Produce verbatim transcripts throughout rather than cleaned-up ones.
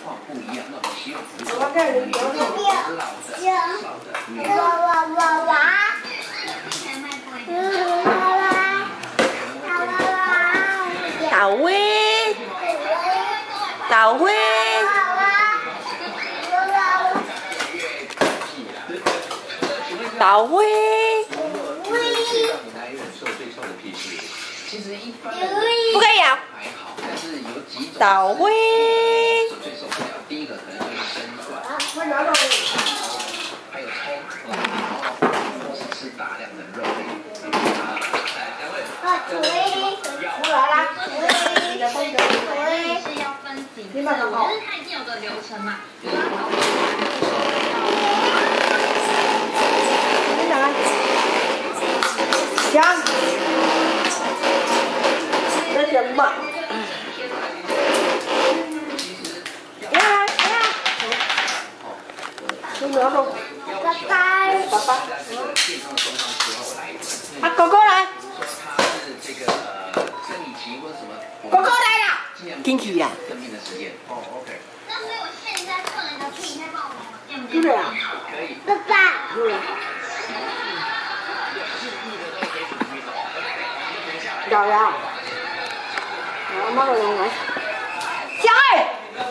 况不一样，那我们希望不是我这里有老的、少的。 哇哇哇哇！ 豆威，豆威，豆威，不可以啊！豆威。 第一个可能就是生蒜，还有葱，然后或是吃大量的肉类。啊，来，两位，两位， 我来啦！ 是要分几次，就是它已经有个流程嘛。 香，那什么？来来来，你拿走。拜拜，爸爸。啊，狗狗来。狗狗来了。 进去啦。 哦 ，OK。 那所以我现在做了一个屁，再帮我用对不对啊？ 可以。 爸爸。对。瑶瑶，我妈个用来。小爱。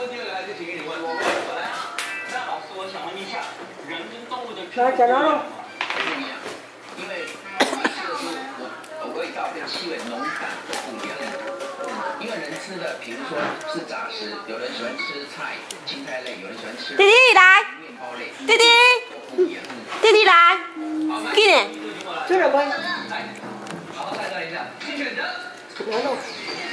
来，讲到了。 因为我味道跟气味浓淡不一样。因为人吃的，比如说是杂食，有人喜欢吃菜、青菜类，有人喜欢吃弟弟来， 面包类。 弟弟，弟弟来，进来。 这什么？ 好，再来一下，请选择。 拿走。